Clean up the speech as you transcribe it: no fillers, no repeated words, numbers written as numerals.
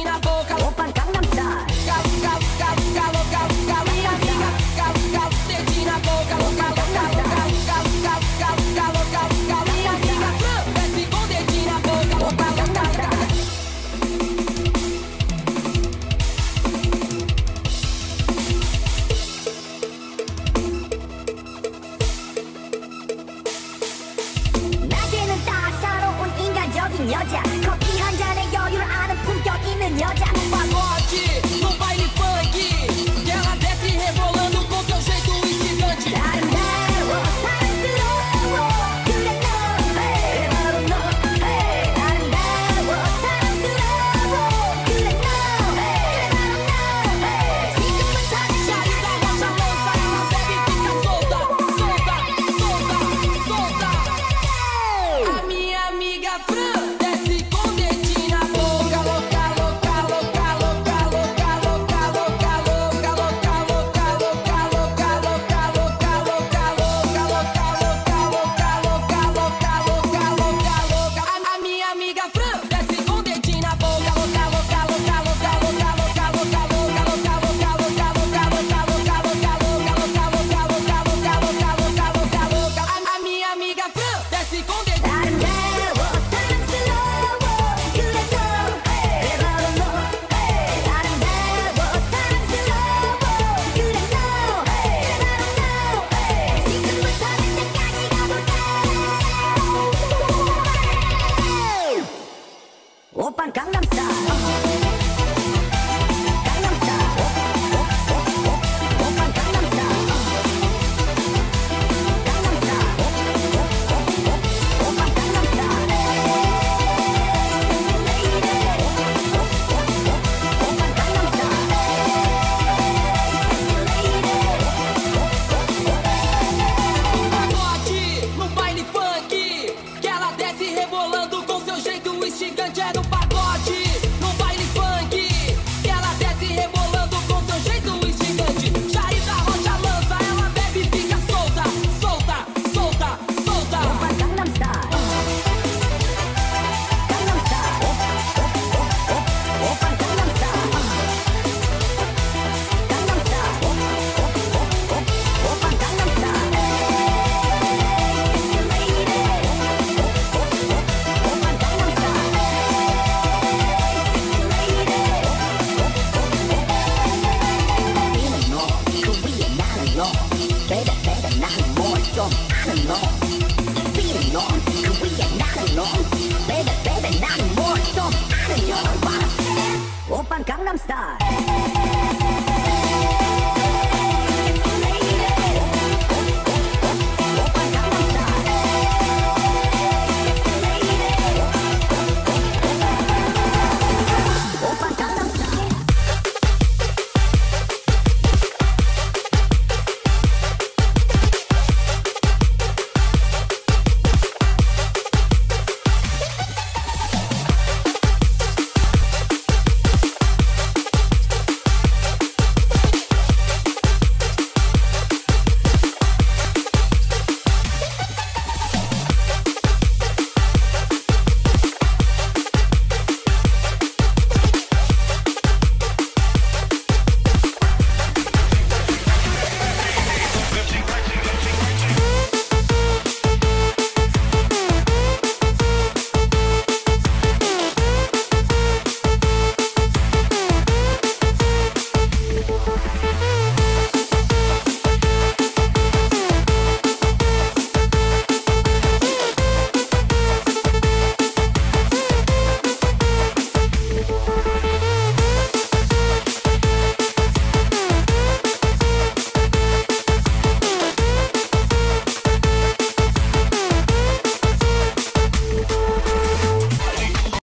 na boca. Opa, Gangnam Style. Minha amiga, dedinho na boca. Minha amiga, desce com dedinho na boca. Opa, Gangnam Style. 낮에는 따사로운 인간적인 여자, 커피 한 잔에 여유를 아는 품격 있는 여자. Pagode, no baile funk, que ela desce rebolando com seu jeito instigante. 아름다워 사랑스러워 그래 너 hey, 바로 너 hey. 아름다워 사랑스러워 그래 너 hey, 바로 너 hey. 지금부터 Saída, rocha, lança, ela bebe e fica solta. A minha amiga Fran desce com dedinho na boca. Louca, louca, louca, louca, louca, louca, louca, louca, louca, louca, louca, louca, louca, louca, louca, louca, louca, louca, louca. A minha amiga Fran desce com dedinho na boca. Louca, louca, louca, louca, louca, louca, louca, louca, louca, louca, louca, louca, louca, louca, louca, louca. A minha amiga Fran desce com dedinho. 아름다워 사랑스러워 그래 너 hey. 바로 너 hey. 아름다워 사랑스러워 그래 너 hey. 바로 너 hey. 지금부터 내 때까지 가볼까. 오빤 강남스타일. 강남스타일. 오빤 강남스타일. 강남스타일. 오빤 강남스타일. Pagode, no baile funk, que ela desce rebolando com seu jeito instigante. É no pagode, no baile funk, que ela desce rebolando com seu jeito instigante. Jair da Rocha lança, ela bebe e fica solta. 오빤 강남스타일. 강남스타일. 오빤 강남스타일. 강남스타일. 오빤 강남스타일. 오빤 강남스타일. 우리는 너, 그 위에 나는 너. Baby, baby, 나는 뭘 좀 아는 너. Feeling on, 그 위에 나는 너. Baby, baby, 나는 뭘 좀 아는 너. 오빤 강남스타일.